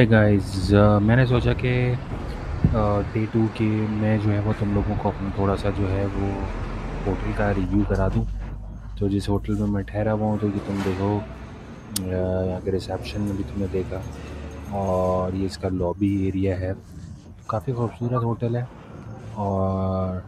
Hi guys. मैंने सोचा कि डे टू के मैं जो है वो तुम लोगों को अपना थोड़ा सा जो है वो होटल का रिव्यू करा दूं। तो जिस होटल में मैं ठहरा हुआ हूँ तो ये तुम देखो, यहाँ के रिसेप्शन में भी तुमने देखा, और ये इसका लॉबी एरिया है। तो काफ़ी खूबसूरत होटल है। और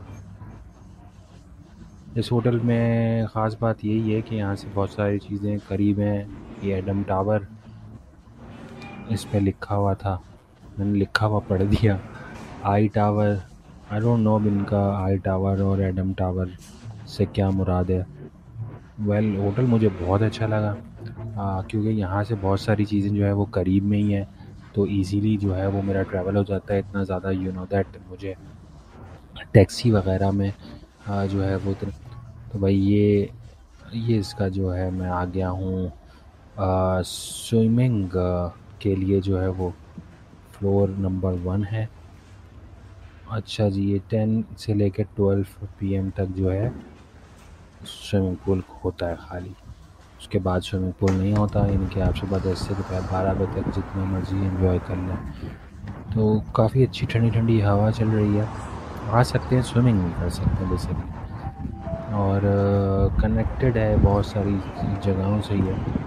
इस होटल में ख़ास बात यही है कि यहाँ से बहुत सारी चीज़ें करीब हैं। ये एडम टावर इस पे लिखा हुआ था, मैंने लिखा हुआ पढ़ दिया। Eye tower, I don't know अब इनका आई टावर और एडम टावर से क्या मुराद है। होटल मुझे बहुत अच्छा लगा, क्योंकि यहाँ से बहुत सारी चीज़ें जो है वो करीब में ही है। तो इजीली जो है वो मेरा ट्रैवल हो जाता है, इतना ज़्यादा यू नो दैट मुझे टैक्सी वगैरह में जो है वो तो भाई ये इसका जो है मैं आ गया हूँ स्विमिंग के लिए, जो है वो फ्लोर नंबर 1 है। अच्छा जी, ये 10 से लेकर 12 PM तक जो है स्विमिंग पूल होता है खाली। उसके बाद स्विमिंग पूल नहीं होता, यानी कि आप सुबह 10 से दोपहर 12 बजे तक जितना मर्ज़ी एंजॉय कर लें। तो काफ़ी अच्छी ठंडी ठंडी हवा चल रही है, आ सकते हैं, स्विमिंग नहीं कर सकते हैं बेसिकली। और कनेक्टेड है बहुत सारी जगहों से ही है।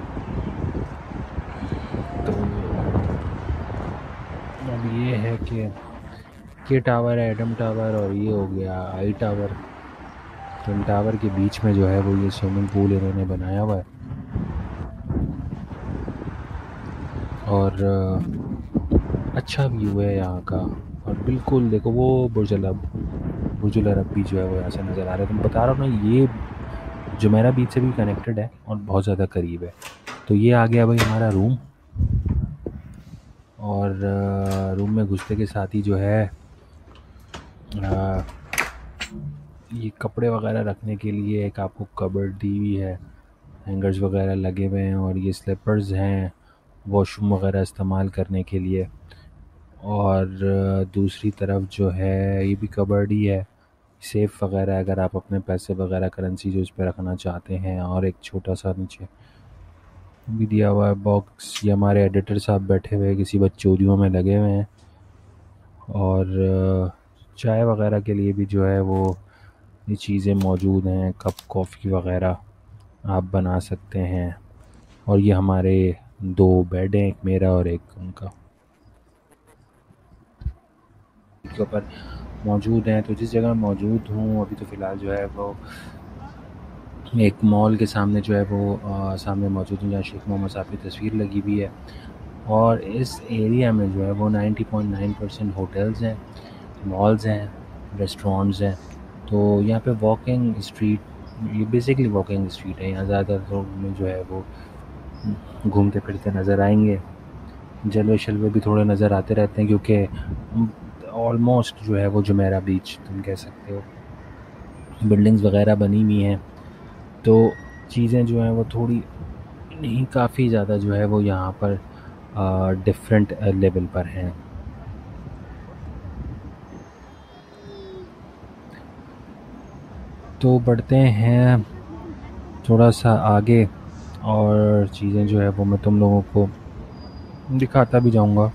तो अब ये है कि के टावर है, एडम टावर, और ये हो गया आई टावर। तो इन टावर के बीच में जो है वो ये स्विमिंग पूल इन्होंने बनाया हुआ है। और अच्छा व्यू है यहाँ का। और बिल्कुल देखो वो बुर्जुल अरब भी जो है वो यहाँ से नज़र आ रहा है। तो मैं बता रहा हूँ ना, ये जुमेरा बीच से भी कनेक्टेड है और बहुत ज़्यादा करीब है। तो ये आ गया भाई हमारा रूम। और रूम में घुसते के साथ ही जो है ये कपड़े वगैरह रखने के लिए एक आपको कबर्ड दी हुई है, हैंगर्स वगैरह लगे हुए हैं, और ये स्लीपर्स हैं वॉशरूम वगैरह इस्तेमाल करने के लिए। और दूसरी तरफ जो है ये भी कबर्ड ही है, सेफ़ वगैरह अगर आप अपने पैसे वगैरह करेंसी जो इस पे रखना चाहते हैं। और एक छोटा सा नीचे भी दिया हुआ है बॉक्स। ये हमारे एडिटर साहब बैठे हुए किसी बकचोदियों में लगे हुए हैं। और चाय वगैरह के लिए भी जो है वो ये चीज़ें मौजूद हैं, कप कॉफ़ी वगैरह आप बना सकते हैं। और ये हमारे 2 बेड हैं, एक मेरा और एक उनका, के ऊपर मौजूद हैं। तो जिस जगह मैं मौजूद हूँ अभी तो फ़िलहाल जो है वो एक मॉल के सामने जो है वो सामने मौजूद हूँ, जहाँ शेख मोहम्मद साहब की तस्वीर लगी हुई है। और इस एरिया में जो है वो 90.9% होटल्स हैं, मॉल्स हैं, रेस्टोरेंट्स हैं। तो यहाँ पे वॉकिंग स्ट्रीट, ये बेसिकली वॉकिंग स्ट्रीट है। यहाँ ज़्यादातर लोग में जो है वो घूमते फिरते नज़र आएंगे। जलवे शलवे भी थोड़े नज़र आते रहते हैं, क्योंकि ऑलमोस्ट जो है वो जुमेरा बीच तुम कह सकते हो, बिल्डिंग्स वगैरह बनी हुई हैं। तो चीज़ें जो हैं वो थोड़ी नहीं, काफ़ी ज़्यादा जो है वो यहाँ पर डिफरेंट लेवल पर हैं। तो बढ़ते हैं थोड़ा सा आगे, और चीज़ें जो है वो मैं तुम लोगों को दिखाता भी जाऊँगा।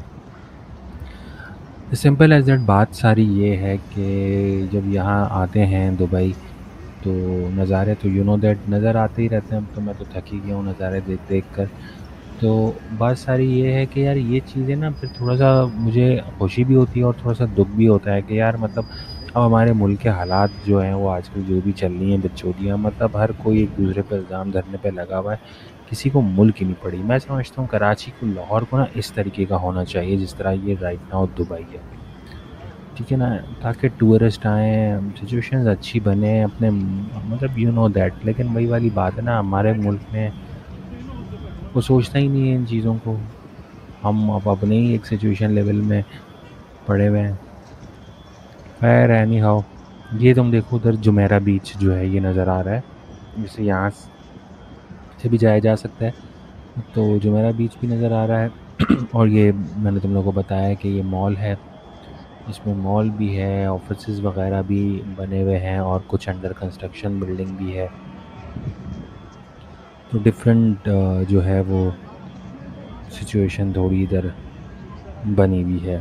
सिंपल एज दैट, बात सारी ये है कि जब यहाँ आते हैं दुबई तो नज़ारे तो यू नो दैट नज़र आते ही रहते हैं। अब तो मैं तो थक ही गया हूँ नज़ारे देख देख कर। तो बात सारी ये है कि यार ये चीज़ें ना फिर थोड़ा सा मुझे खुशी भी होती है और थोड़ा सा दुख भी होता है कि यार मतलब अब हमारे मुल्क के हालात जो हैं वो आजकल जो भी चल रही हैं बदचोदियाँ, मतलब हर कोई एक दूसरे पर इल्ज़ाम धरने पे लगा हुआ है, किसी को मुल्क ही नहीं पड़ी। मैं समझता हूँ कराची को, लाहौर को ना इस तरीके का होना चाहिए जिस तरह ये राइट नाउ दुबई है, ठीक है ना, ताकि टूरिस्ट आएँ, सिचुएशंस अच्छी बने अपने, मतलब यू नो दैट। लेकिन वही वाली बात है ना, हमारे मुल्क में वो सोचता ही नहीं है इन चीज़ों को। हम अब अपने ही एक सिचुएशन लेवल में पड़े हुए हैं। खैर एनी हाउ, ये तुम देखो उधर जुमेरा बीच जो है ये नज़र आ रहा है, जिससे यहाँ से भी जाया जा सकता है। तो जुमेरा बीच भी नज़र आ रहा है। और ये मैंने तुम लोगों को बताया कि ये मॉल है, इसमें मॉल भी है, ऑफिसेज़ वगैरह भी बने हुए हैं, और कुछ अंडर कंस्ट्रक्शन बिल्डिंग भी है। तो डिफरेंट जो है वो सिचुएशन थोड़ी इधर बनी हुई है।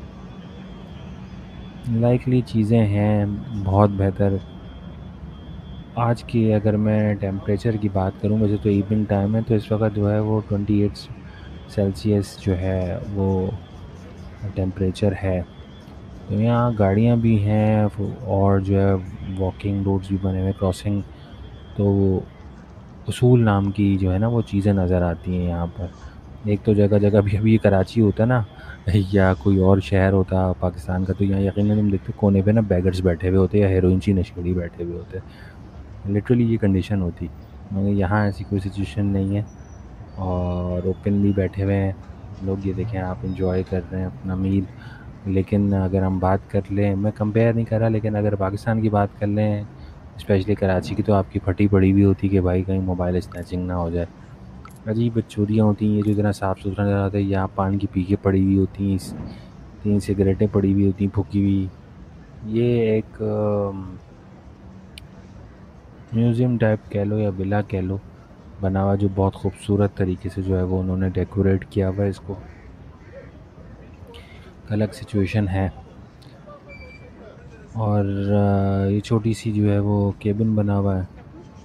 लाइकली चीज़ें हैं बहुत बेहतर। आज की अगर मैं टेम्परेचर की बात करूँ, वैसे तो इवनिंग टाइम है, तो इस वक्त जो है वो 28 सेल्सियस जो है वो टेम्परेचर है। तो यहाँ गाड़ियाँ भी हैं और जो है वॉकिंग रोड्स भी बने हुए, क्रॉसिंग। तो उसूल नाम की जो है ना वो चीज़ें नज़र आती हैं यहाँ पर। एक तो जगह जगह भी, अभी ये कराची होता ना या कोई और शहर होता पाकिस्तान का, तो यहाँ यकीनन तुम देखते कोने पे ना बेगर्स बैठे हुए होते या हेरोइन ची नशेड़ी बैठे हुए होते। लिटरली ये कंडीशन होती। मगर यहाँ ऐसी कोई सिचुएशन नहीं है और ओपनली बैठे हुए हैं लोग। ये देखें, आप इंजॉय कर रहे हैं अपना मील। लेकिन अगर हम बात कर लें, मैं कंपेयर नहीं कर रहा, लेकिन अगर पाकिस्तान की बात कर लें, स्पेशली कराची की, तो आपकी फटी पड़ी भी होती कि भाई कहीं मोबाइल स्नैचिंग ना हो जाए। अजीब बदचोदियाँ होती हैं, ये जो इतना साफ़ सुथरा नज़र आता है, यहाँ पान की पी के पड़ी हुई होती हैं, 3 सिगरेटें पड़ी हुई होती हैं फूकी हुई। ये एक म्यूज़ियम टाइप कह लो या विला कह लो, बना हुआ, जो बहुत खूबसूरत तरीके से जो है वो उन्होंने डेकोरेट किया हुआ है इसको। अलग सिचुएशन है। और ये छोटी सी जो है वो केबिन बना हुआ है।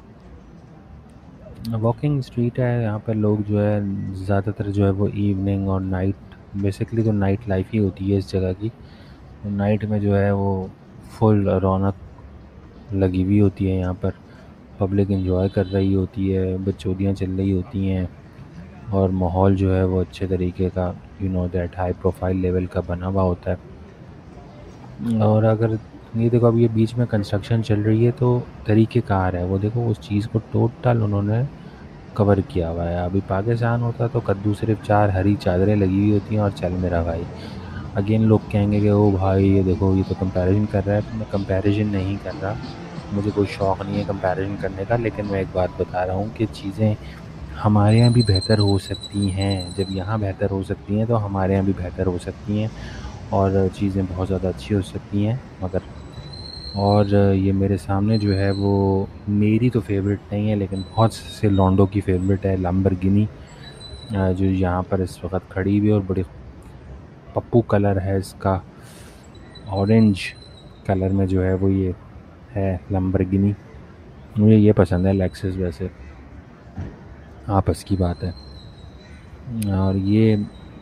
वॉकिंग स्ट्रीट है, यहाँ पर लोग जो है ज़्यादातर जो है वो इवनिंग और नाइट, बेसिकली तो नाइट लाइफ ही होती है इस जगह की। नाइट में जो है वो फुल रौनक लगी हुई होती है यहाँ पर। पब्लिक एंजॉय कर रही होती है, बकचोदियाँ चल रही होती हैं और माहौल जो है वो अच्छे तरीके का, दैट हाई प्रोफाइल लेवल का बना हुआ होता है। और अगर ये देखो, अब ये बीच में कंस्ट्रक्शन चल रही है, तो तरीक़ेकार है वो, देखो उस चीज़ को टोटल उन्होंने कवर किया हुआ है। अभी पाकिस्तान होता तो कद्दू सिर्फ 4 हरी चादरें लगी हुई होती हैं और चल मेरा भाई। अगेन लोग कहेंगे कि ओ भाई ये देखो ये तो कंपैरिजन कर रहा है, तो मैं कंपैरिजन नहीं कर रहा। मुझे कोई शौक़ नहीं है कंपैरिजन करने का, लेकिन मैं एक बात बता रहा हूँ कि चीज़ें हमारे यहाँ भी बेहतर हो सकती हैं। जब यहाँ बेहतर हो सकती हैं तो हमारे यहाँ भी बेहतर हो सकती हैं और चीज़ें बहुत ज़्यादा अच्छी हो सकती हैं। मगर और ये मेरे सामने जो है वो मेरी तो फेवरेट नहीं है, लेकिन बहुत से लॉन्डो की फेवरेट है, लैम्बोर्गिनी, जो यहाँ पर इस वक्त खड़ी हुई है और बड़ी पप्पू कलर है इसका, ऑरेंज कलर में जो है वो ये है लैम्बोर्गिनी। मुझे ये पसंद है, लेक्सस वैसे आपस की बात है। और ये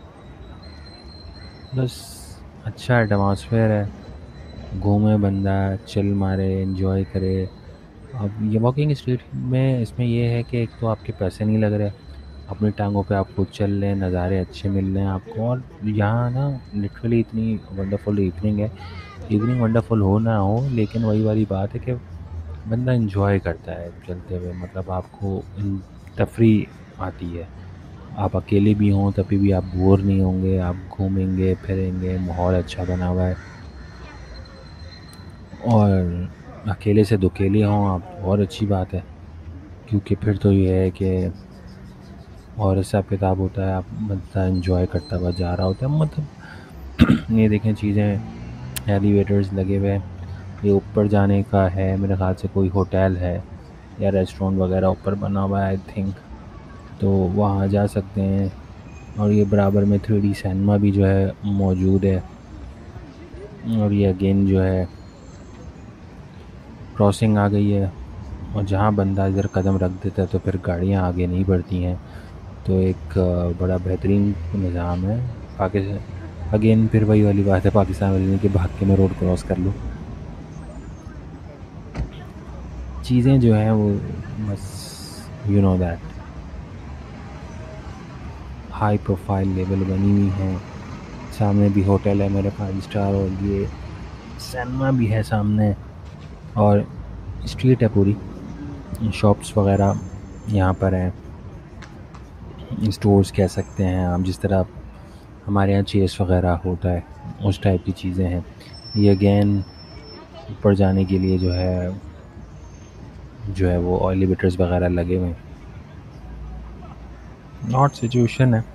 बस अच्छा एटमॉस्फेयर है, घूमे बंदा, चिल मारे, एंजॉय करे। अब ये वॉकिंग स्ट्रीट में इसमें ये है कि एक तो आपके पैसे नहीं लग रहे, अपनी टांगों पे आप खुद चल लें, नज़ारे अच्छे मिल रहे हैं आपको। और यहाँ ना लिटरली इतनी वंडरफुल इवनिंग है। इवनिंग वंडरफुल हो ना हो, लेकिन वही वाली बात है कि बंदा एंजॉय करता है चलते हुए, मतलब आपको तफरी आती है। आप अकेले भी हों तभी भी आप बोर नहीं होंगे, आप घूमेंगे फिरेंगे, माहौल अच्छा बना हुआ है। और अकेले से दुकेले हों आप, और अच्छी बात है, क्योंकि फिर तो ये है कि और हिसाब किताब होता है, आप बंदा एंजॉय करता हुआ जा रहा होता है। मतलब ये देखें, चीज़ें एलिवेटर्स लगे हुए हैं, ये ऊपर जाने का है, मेरे ख़्याल से कोई होटल है या रेस्टोरेंट वगैरह ऊपर बना हुआ है आई थिंक, तो वहाँ जा सकते हैं। और ये बराबर में 3D सिनेमा भी जो है मौजूद है। और ये अगेन जो है क्रॉसिंग आ गई है, और जहाँ बंदा इधर कदम रख देता है तो फिर गाड़ियाँ आगे नहीं बढ़ती हैं। तो एक बड़ा बेहतरीन निज़ाम है पाकिस्तान। अगेन फिर वही वाली बात है पाकिस्तान वाली कि भाग के मैं रोड क्रॉस कर लूँ। चीज़ें जो हैं वो बस दैट हाई प्रोफाइल लेवल बनी हुई हैं। सामने भी होटल है मेरे 5 स्टार, और ये सिनेमा भी है सामने, और स्ट्रीट है पूरी, शॉप्स वगैरह यहाँ पर हैं, स्टोर्स कह सकते हैं आप, जिस तरह हमारे यहाँ चेस वगैरह होता है उस टाइप की चीज़ें हैं। ये अगेन ऊपर जाने के लिए जो है वो एलिवेटर्स वगैरह लगे हुए हैं। नॉट सिचुएशन है,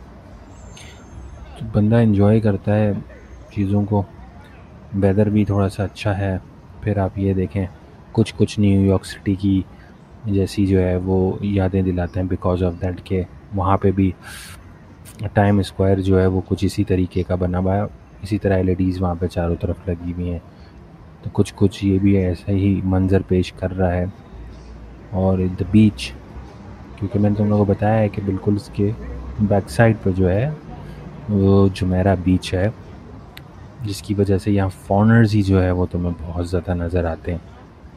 तो बंदा एंजॉय करता है चीज़ों को। वेदर भी थोड़ा सा अच्छा है। फिर आप ये देखें, कुछ न्यूयॉर्क सिटी की जैसी जो है वो यादें दिलाते हैं, बिकॉज ऑफ दैट के वहाँ पे भी टाइम स्क्वायर जो है वो कुछ इसी तरीके का बना हुआ है, इसी तरह एलईडीज़ वहाँ पे चारों तरफ लगी हुई हैं। तो कुछ कुछ ये भी ऐसा ही मंज़र पेश कर रहा है। और द बीच, क्योंकि मैंने तुम लोगों को बताया है कि बिल्कुल इसके बैक साइड पर जो है वो जुमेरा बीच है, जिसकी वजह से यहाँ फॉरेनर्स ही जो है वो तुम्हें बहुत ज़्यादा नज़र आते हैं।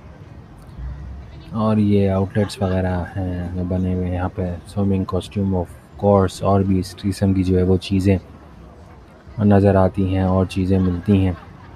और ये आउटलेट्स वगैरह हैं जो बने हुए यहाँ पे, स्विमिंग कॉस्ट्यूम ऑफ कोर्स, और भी इस किस्म की जो है वो चीज़ें नज़र आती हैं और चीज़ें मिलती हैं।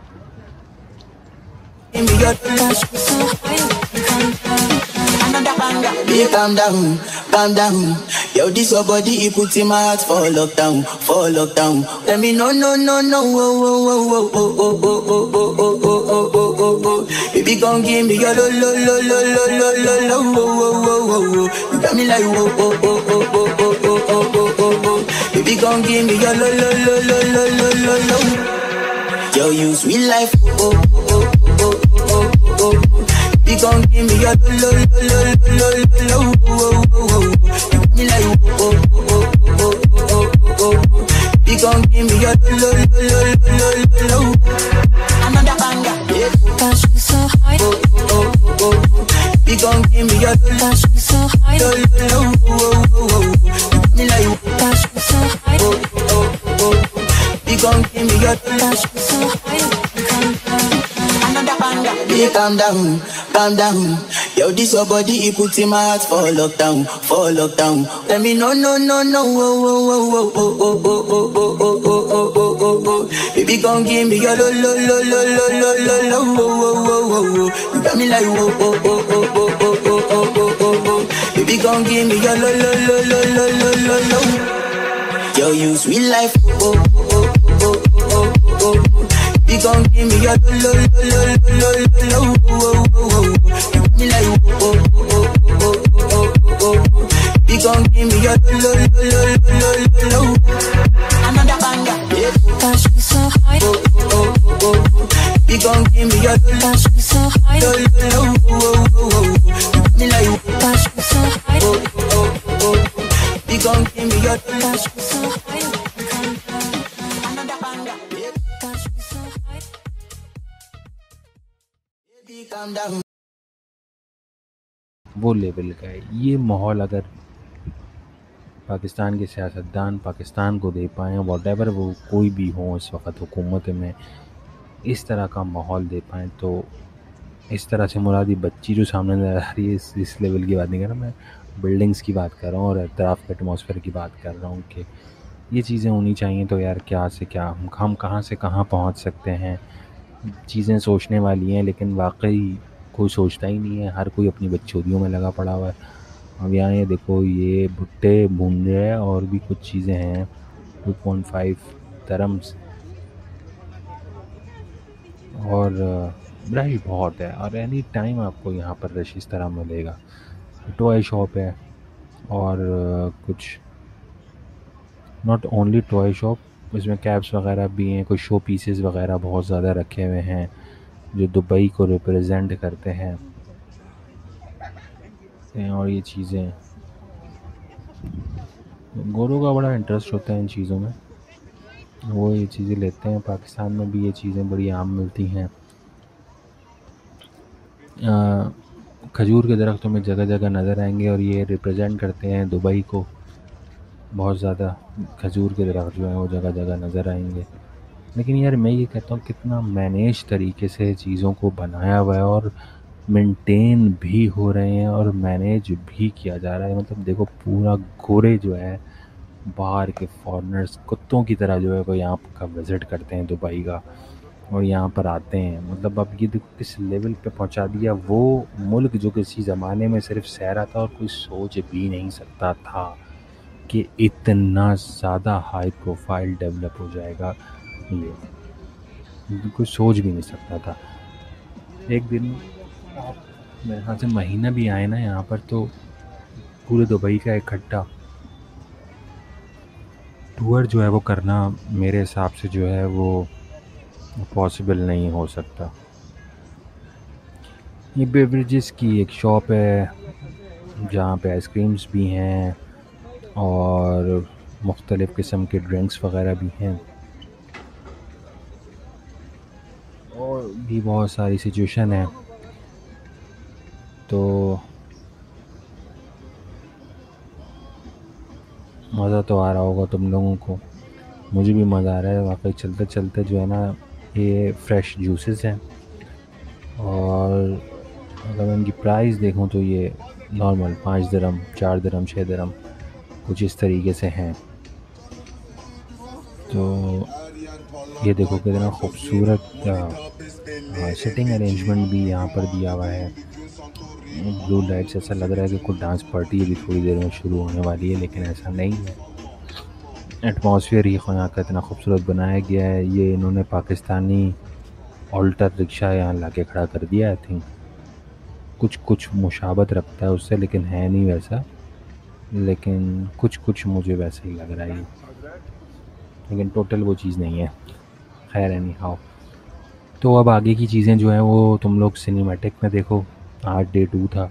Babe, calm down. Yo, this your body, it puts in my heart for lockdown, for lockdown. Let me know, no, no, no, oh, oh, oh, oh, oh, oh, oh, oh, oh, oh, oh, oh, oh, oh. Baby, gon' give me your lo, lo, lo, lo, lo, lo, lo, lo, oh, oh, oh, oh, oh. You got me like, oh, oh, oh, oh, oh, oh, oh, oh, oh, oh, oh. Baby, gon' give me your lo, lo, lo, lo, lo, lo, lo, lo. Yo, you sweet life, oh, oh, oh, oh, oh, oh, oh. You gon' give me your lo, lo, lo, lo, lo, lo, oh, oh, oh. You got me like, oh, oh, oh, oh, oh, oh, oh. You gon' give me your lo, lo, lo, lo, lo, lo. Another banger, yeah. Touch me so high, oh, oh, oh, oh. You gon' give me your touch me so high, lo, lo, lo, oh, oh, oh. You got me like, touch me so high, oh, oh, oh. You gon' give me your touch me so high. another banger. Babe, calm down, calm down. Yo, this your body, it puts in my heart for lockdown, for lockdown. Let me know, no, no, no, oh, oh, oh, oh, oh, oh, oh, oh, oh, oh, oh, oh, oh, oh. Baby, gon' give me your lo, lo, lo, lo, lo, lo, lo, lo, oh, oh, oh, oh, oh. You got me like, oh, oh, oh, oh, oh, oh, oh, oh, oh, oh, oh. Baby, gon' give me your lo, lo, lo, lo, lo, lo, lo, lo. Yo, you sweet life, oh, oh, oh, oh, oh, oh. You gon' give me your lo, lo, lo, lo, lo, lo, oh, oh, oh. You got me like, oh, oh, oh, oh, oh, oh, oh. You gon' give me your lo, lo, lo, lo, lo, lo. Another banger, yeah. Touch me so high, oh, oh, oh. You gon' give me your lo, touch me so high, lo, lo, oh, oh, oh. You got me like, touch me so high, oh, oh, oh. You gon' give me your lo, touch me so high, another banger, yeah. touch me so high. Baby, calm down. वो level का है ये माहौल। अगर पाकिस्तान के सियासतदान पाकिस्तान को दे पाएँ, वॉटेवर वो कोई भी हों इस वक्त हुकूमत में, इस तरह का माहौल दे पाएँ, तो इस तरह से मुरादी बच्ची जो सामने नज़र आ रही है, इस लेवल की बात नहीं कर रहा मैं, बिल्डिंग्स की बात कर रहा हूँ और इतराफ़ के एटमॉस्फेयर की बात कर रहा हूँ कि ये चीज़ें होनी चाहिए। तो यार क्या से क्या हम कहाँ से कहाँ पहुँच सकते हैं। चीज़ें सोचने वाली हैं, लेकिन वाकई कोई सोचता ही नहीं है, हर कोई अपनी बच्चोदियों में लगा पड़ा हुआ है। अब यहाँ ये देखो, ये भुट्टे भूंजे हैं और भी कुछ चीज़ें हैं, 2.5 दरम्स, और रश बहुत है और एनी टाइम आपको यहाँ पर रश इस तरह मिलेगा। टॉय शॉप है और कुछ नॉट ओनली टॉय शॉप, इसमें कैब्स वगैरह भी हैं, कुछ शो पीसेस वगैरह बहुत ज़्यादा रखे हुए हैं जो दुबई को रिप्रेजेंट करते हैं। और ये चीज़ें, गोरों का बड़ा इंटरेस्ट होता है इन चीज़ों में, वो ये चीज़ें लेते हैं। पाकिस्तान में भी ये चीज़ें बड़ी आम मिलती हैं। खजूर के दरख्त में जगह जगह नज़र आएंगे और ये रिप्रेजेंट करते हैं दुबई को। बहुत ज़्यादा खजूर के दरख्त जो हैं वो जगह जगह नज़र आएंगे। लेकिन यार मैं ये कहता हूँ कितना मैनेज तरीके से चीज़ों को बनाया हुआ है और मेंटेन भी हो रहे हैं और मैनेज भी किया जा रहा है। मतलब देखो, पूरा गोरे जो है बाहर के फॉरेनर्स कुत्तों की तरह जो है वो यहाँ का विज़िट करते हैं दुबई का, और यहाँ पर आते हैं। मतलब अब ये देखो किस लेवल पे पहुँचा दिया। वो मुल्क जो किसी ज़माने में सिर्फ सहरा था और कोई सोच भी नहीं सकता था कि इतना ज़्यादा हाई प्रोफाइल डेवलप हो जाएगा, ये कोई सोच भी नहीं सकता था। एक दिन मेरे ख्याल से महीना भी आए ना यहाँ पर, तो पूरे दुबई का इकट्ठा टूर जो है वो करना मेरे हिसाब से जो है वो पॉसिबल नहीं हो सकता। ये बेवरेजेस की एक शॉप है जहाँ पे आइसक्रीम्स भी हैं और मुख्तलिफ़ किस्म के ड्रिंक्स वग़ैरह भी हैं और भी बहुत सारी सिचुएशन है। तो मज़ा तो आ रहा होगा तुम लोगों को, मुझे भी मज़ा आ रहा है वाकई। चलते चलते जो है ना, ये फ्रेश जूसेस हैं और अगर मैं इनकी प्राइस देखूं तो ये नॉर्मल 5 दिरहम, 4 दिरहम, 6 दिरहम कुछ इस तरीके से हैं। तो ये देखो कितना खूबसूरत सिटिंग अरेंजमेंट भी यहाँ पर दिया हुआ है। ब्लू लाइट्स, ऐसा लग रहा है कि कुछ डांस पार्टी अभी थोड़ी देर में शुरू होने वाली है, लेकिन ऐसा नहीं है। एटमॉस्फेयर ही यहाँ का इतना खूबसूरत बनाया गया है। ये इन्होंने पाकिस्तानी ऑल्टर रिक्शा यहाँ लाके खड़ा कर दिया। आई थिंक कुछ मुशाबत रखता है उससे, लेकिन है नहीं वैसा, लेकिन कुछ मुझे वैसा ही लग रहा है, लेकिन टोटल वो चीज़ नहीं है। खैर एनी हाउ, तो अब आगे की चीज़ें जो हैं वो तुम लोग सिनेमैटिक में देखो। आज डे 2 था,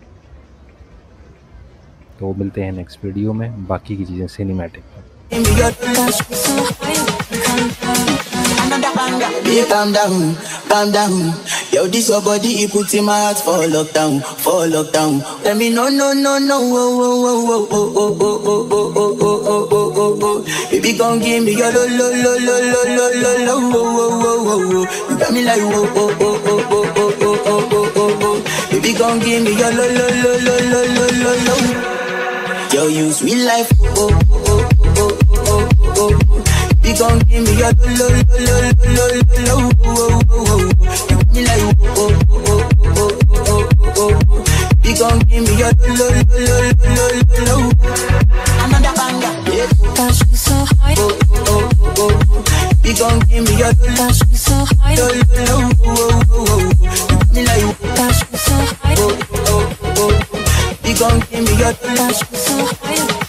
तो मिलते हैं नेक्स्ट वीडियो में बाकी की चीज़ें सिनेमैटिक में। So high, calm down. Another banger. Baby, calm down, calm down. Yo, this your body, it puts in my heart for lockdown, for lockdown. Let me know, no, no, no, oh, oh, oh, oh, oh, oh, oh, oh, oh, oh, oh, oh, oh, oh. Baby, come give me your lo, lo, lo, lo, lo, lo, lo, lo, oh, oh, oh, oh, oh. You got me like, oh, oh, oh, oh, oh, oh, oh, oh, oh, oh, oh. Baby, come give me your lo, lo, lo, lo, lo, lo, lo, lo. Yo, you sweet life, oh, oh, oh, oh, oh, oh, oh. Baby, come give me your lo, lo, lo, lo, lo, lo, oh, oh, oh, oh. You got me like, oh, oh, oh, oh, oh, oh, oh, oh. Baby, come give me your lo, lo, lo, lo, lo, lo. Another banger, yeah. Touch me so high, Oh, oh, oh, oh. Baby, come give me your lo, touch me so high, lo, lo, oh, oh, oh, oh. You got me like, touch me so high, oh, oh, oh. Baby, come give me your lo, touch me so high.